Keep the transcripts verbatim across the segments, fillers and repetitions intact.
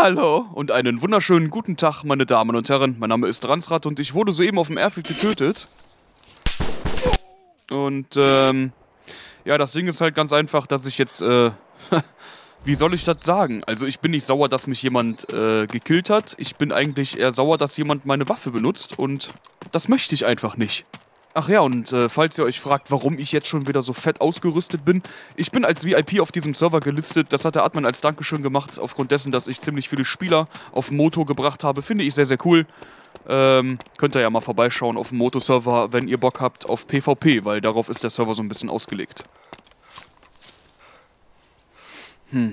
Hallo und einen wunderschönen guten Tag, meine Damen und Herren. Mein Name ist Ransrad und ich wurde soeben auf dem Airfield getötet. Und, ähm, ja, das Ding ist halt ganz einfach, dass ich jetzt, äh, wie soll ich das sagen? Also ich bin nicht sauer, dass mich jemand, äh, gekillt hat. Ich bin eigentlich eher sauer, dass jemand meine Waffe benutzt und das möchte ich einfach nicht. Ach ja, und äh, falls ihr euch fragt, warum ich jetzt schon wieder so fett ausgerüstet bin, ich bin als V I P auf diesem Server gelistet. Das hat der Admin als Dankeschön gemacht, aufgrund dessen, dass ich ziemlich viele Spieler auf Moto gebracht habe. Finde ich sehr, sehr cool. Ähm, könnt ihr ja mal vorbeischauen auf dem Moto-Server, wenn ihr Bock habt auf PvP, weil darauf ist der Server so ein bisschen ausgelegt. Hm.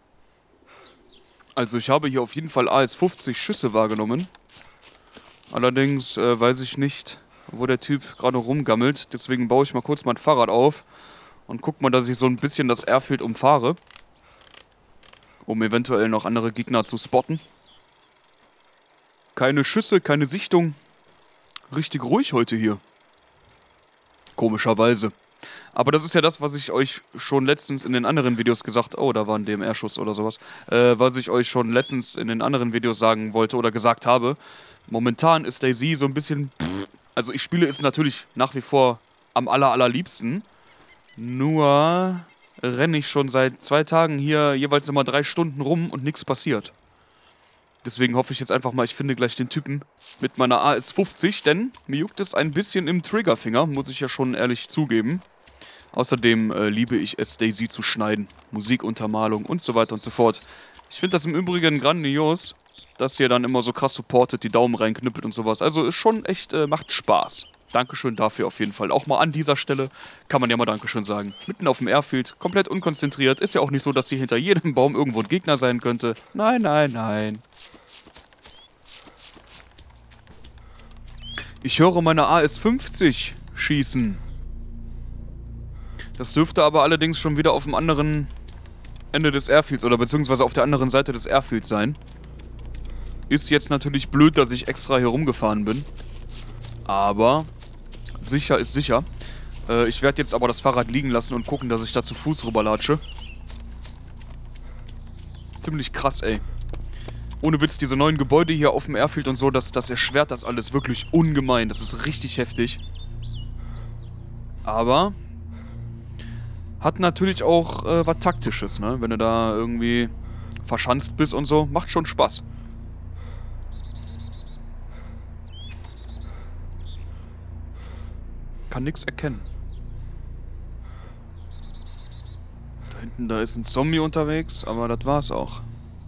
Also ich habe hier auf jeden Fall A S fünfzig Schüsse wahrgenommen. Allerdings äh, weiß ich nicht, wo der Typ gerade rumgammelt. Deswegen baue ich mal kurz mein Fahrrad auf und guck mal, dass ich so ein bisschen das Airfield umfahre, um eventuell noch andere Gegner zu spotten. Keine Schüsse, keine Sichtung. Richtig ruhig heute hier. Komischerweise. Aber das ist ja das, was ich euch schon letztens in den anderen Videos gesagt... Oh, da war ein D M R-Schuss oder sowas. Äh, was ich euch schon letztens in den anderen Videos sagen wollte oder gesagt habe. Momentan ist DayZ so ein bisschen... Pff, also ich spiele es natürlich nach wie vor am aller, allerliebsten. Nur renne ich schon seit zwei Tagen hier jeweils immer drei Stunden rum und nichts passiert. Deswegen hoffe ich jetzt einfach mal, ich finde gleich den Typen mit meiner A S fünfzig, denn mir juckt es ein bisschen im Triggerfinger, muss ich ja schon ehrlich zugeben. Außerdem äh, liebe ich es, DayZ zu schneiden, Musikuntermalung und so weiter und so fort. Ich finde das im Übrigen grandios, dass ihr dann immer so krass supportet, die Daumen reinknüppelt und sowas. Also ist schon echt, äh, macht Spaß. Dankeschön dafür auf jeden Fall. Auch mal an dieser Stelle kann man ja mal Dankeschön sagen. Mitten auf dem Airfield, komplett unkonzentriert. Ist ja auch nicht so, dass hier hinter jedem Baum irgendwo ein Gegner sein könnte. Nein, nein, nein. Ich höre meine A S fünfzig schießen. Das dürfte aber allerdings schon wieder auf dem anderen Ende des Airfields oder beziehungsweise auf der anderen Seite des Airfields sein. Ist jetzt natürlich blöd, dass ich extra hier rumgefahren bin. Aber sicher ist sicher. Äh, ich werde jetzt aber das Fahrrad liegen lassen und gucken, dass ich da zu Fuß rüberlatsche. Ziemlich krass, ey. Ohne Witz, diese neuen Gebäude hier auf dem Airfield und so, das, das erschwert das alles wirklich ungemein. Das ist richtig heftig. Aber hat natürlich auch äh, was Taktisches, ne? Wenn du da irgendwie verschanzt bist und so. Macht schon Spaß. Kann nichts erkennen. Da hinten, da ist ein Zombie unterwegs, aber das war's auch.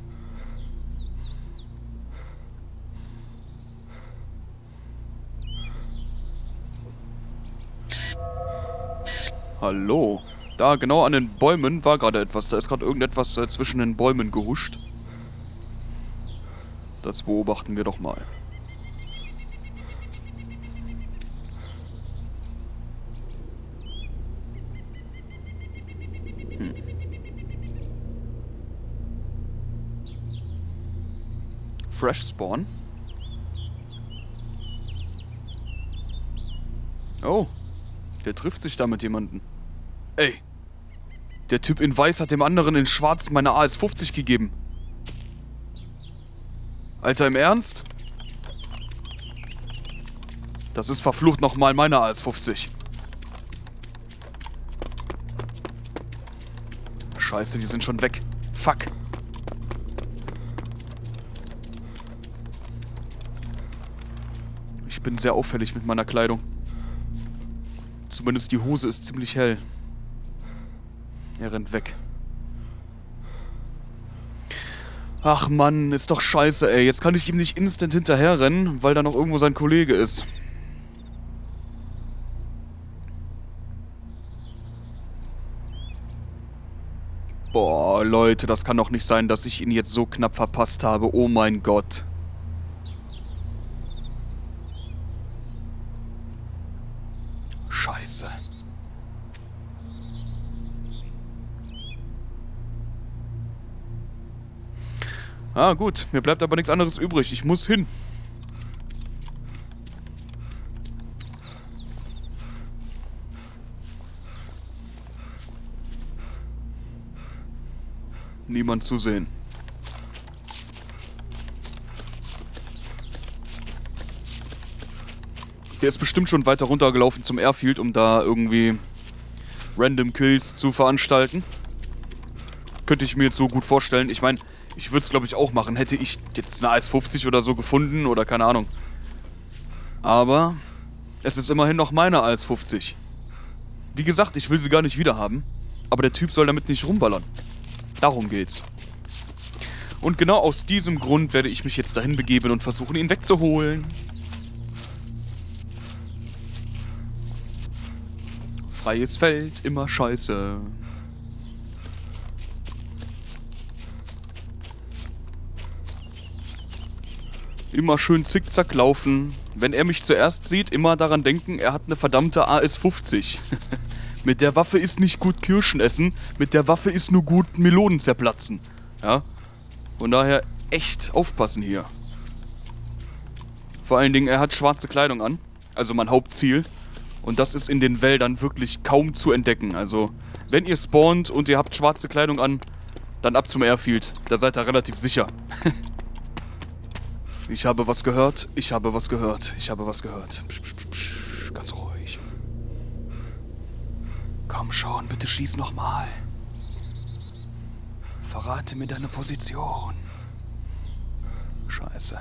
Hallo. Da, genau an den Bäumen war gerade etwas. Da ist gerade irgendetwas äh, zwischen den Bäumen gehuscht. Das beobachten wir doch mal. Hm. Fresh Spawn. Oh. Der trifft sich da mit jemandem. Ey. Der Typ in Weiß hat dem anderen in Schwarz meine A S fünfzig gegeben. Alter, im Ernst? Das ist verflucht nochmal meine A S fünfzig. Scheiße, die sind schon weg. Fuck. Ich bin sehr auffällig mit meiner Kleidung. Zumindest die Hose ist ziemlich hell. Er rennt weg. Ach Mann, ist doch scheiße, ey. Jetzt kann ich ihm nicht instant hinterherrennen, weil da noch irgendwo sein Kollege ist. Boah, Leute, das kann doch nicht sein, dass ich ihn jetzt so knapp verpasst habe. Oh mein Gott. Scheiße. Ah, gut. Mir bleibt aber nichts anderes übrig. Ich muss hin. Niemand zu sehen. Der ist bestimmt schon weiter runtergelaufen zum Airfield, um da irgendwie Random Kills zu veranstalten. Könnte ich mir jetzt so gut vorstellen. Ich meine, ich würde es glaube ich auch machen. Hätte ich jetzt eine A S fünfzig oder so gefunden oder keine Ahnung. Aber es ist immerhin noch meine A S fünfzig. Wie gesagt, ich will sie gar nicht wiederhaben. Aber der Typ soll damit nicht rumballern. Darum geht's. Und genau aus diesem Grund werde ich mich jetzt dahin begeben und versuchen, ihn wegzuholen. Freies Feld, immer scheiße. Immer schön zickzack laufen. Wenn er mich zuerst sieht, immer daran denken, er hat eine verdammte A S fünfzig. Mit der Waffe ist nicht gut Kirschen essen, mit der Waffe ist nur gut Melonen zerplatzen. Ja? Von daher echt aufpassen hier. Vor allen Dingen, er hat schwarze Kleidung an. Also mein Hauptziel. Und das ist in den Wäldern wirklich kaum zu entdecken. Also, wenn ihr spawnt und ihr habt schwarze Kleidung an, dann ab zum Airfield. Da seid ihr relativ sicher. Ich habe was gehört, ich habe was gehört, ich habe was gehört. Psch, psch, psch, ganz ruhig. Komm schon, bitte schieß nochmal. Verrate mir deine Position. Scheiße.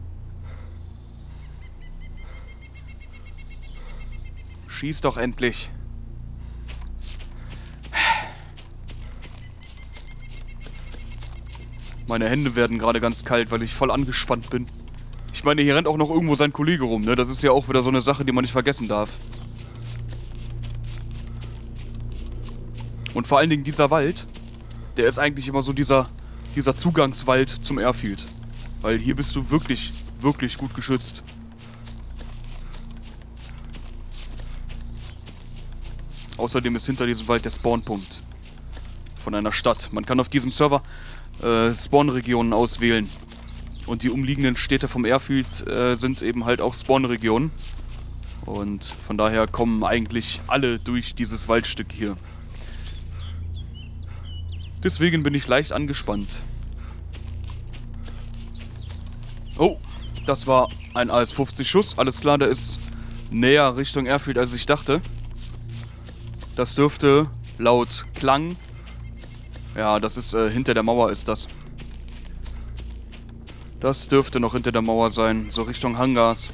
Schieß doch endlich. Meine Hände werden gerade ganz kalt, weil ich voll angespannt bin. Ich meine, hier rennt auch noch irgendwo sein Kollege rum, ne? Das ist ja auch wieder so eine Sache, die man nicht vergessen darf. Und vor allen Dingen dieser Wald, der ist eigentlich immer so dieser, dieser Zugangswald zum Airfield. Weil hier bist du wirklich, wirklich gut geschützt. Außerdem ist hinter diesem Wald der Spawnpunkt von einer Stadt. Man kann auf diesem Server äh, Spawnregionen auswählen. Und die umliegenden Städte vom Airfield äh, sind eben halt auch Spawnregionen. Und von daher kommen eigentlich alle durch dieses Waldstück hier. Deswegen bin ich leicht angespannt. Oh, das war ein A S fünfzig Schuss. Alles klar, der ist näher Richtung Airfield, als ich dachte. Das dürfte laut Klang... Ja, das ist äh, hinter der Mauer ist das. Das dürfte noch hinter der Mauer sein, so Richtung Hangars.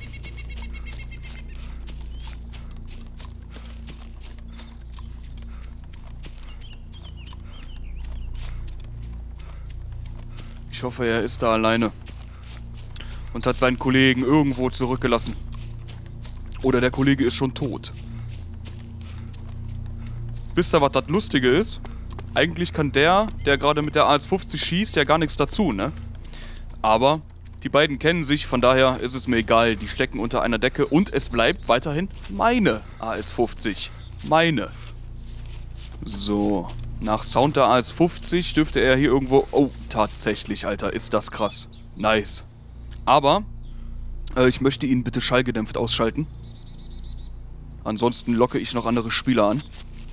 Ich hoffe, er ist da alleine. Und hat seinen Kollegen irgendwo zurückgelassen. Oder der Kollege ist schon tot. Wisst ihr, was das Lustige ist? Eigentlich kann der, der gerade mit der A S fünfzig schießt, ja gar nichts dazu, ne? Aber die beiden kennen sich, von daher ist es mir egal. Die stecken unter einer Decke und es bleibt weiterhin meine A S fünfzig. Meine. So. Nach Sound der A S fünfzig dürfte er hier irgendwo... Oh, tatsächlich, Alter, ist das krass. Nice. Aber, äh, ich möchte ihn bitte schallgedämpft ausschalten. Ansonsten locke ich noch andere Spieler an.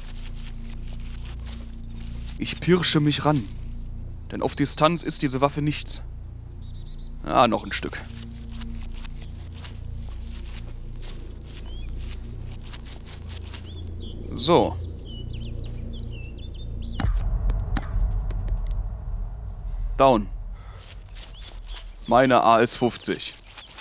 Ich pirsche mich ran. Denn auf Distanz ist diese Waffe nichts. Ah, noch ein Stück. So. Down. Meine A S fünfzig.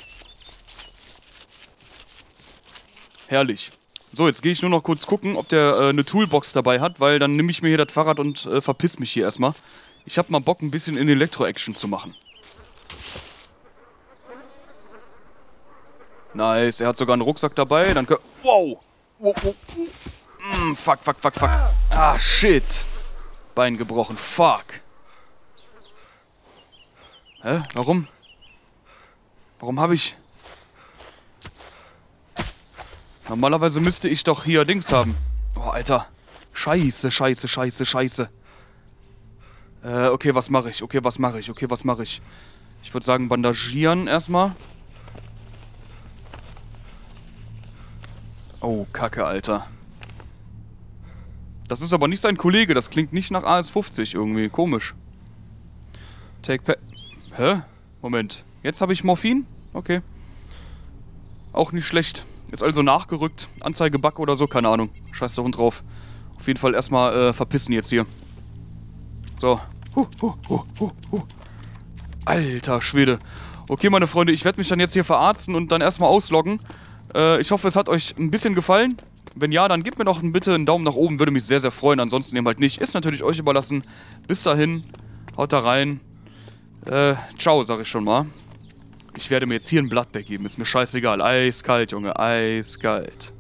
Herrlich. So, jetzt gehe ich nur noch kurz gucken, ob der äh, eine Toolbox dabei hat, weil dann nehme ich mir hier das Fahrrad und äh, verpiss mich hier erstmal. Ich habe mal Bock, ein bisschen in Elektro-Action zu machen. Nice, er hat sogar einen Rucksack dabei, dann können... Wow! Wow, wow. Mm, fuck, fuck, fuck, fuck. Ah, shit. Bein gebrochen, fuck. Hä? Warum? Warum habe ich... Normalerweise müsste ich doch hier Dings haben. Oh, Alter. Scheiße, scheiße, scheiße, scheiße. Äh, okay, was mache ich? Okay, was mache ich? Okay, was mache ich? Ich würde sagen, bandagieren erstmal. Oh, Kacke, Alter. Das ist aber nicht sein Kollege. Das klingt nicht nach A S fünfzig irgendwie. Komisch. Take pa... Hä? Moment. Jetzt habe ich Morphin? Okay. Auch nicht schlecht. Ist also nachgerückt. Anzeigebug oder so, keine Ahnung. Scheiß der Hund drauf. Auf jeden Fall erstmal äh, verpissen jetzt hier. So. Huh, huh, huh, huh, huh. Alter Schwede. Okay, meine Freunde, ich werde mich dann jetzt hier verarzten und dann erstmal ausloggen. Äh, ich hoffe, es hat euch ein bisschen gefallen. Wenn ja, dann gebt mir doch bitte einen Daumen nach oben, würde mich sehr, sehr freuen. Ansonsten eben halt nicht. Ist natürlich euch überlassen. Bis dahin, haut da rein. Äh, ciao, sag ich schon mal. Ich werde mir jetzt hier ein Bloodbag geben. Ist mir scheißegal. Eiskalt, Junge. Eiskalt.